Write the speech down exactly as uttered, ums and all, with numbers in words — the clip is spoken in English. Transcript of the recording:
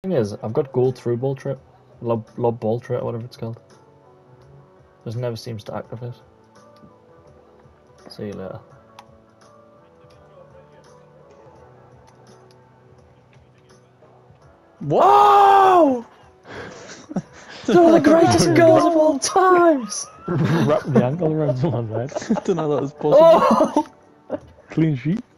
thing is, I've got gold through ball trip, lob lob ball trip, whatever it's called. Just never seems to activate. See you later. Whoa! One of the greatest goals of all times! Wrap the ankle around someone, right? I don't know that was possible. Oh! Clean sheet.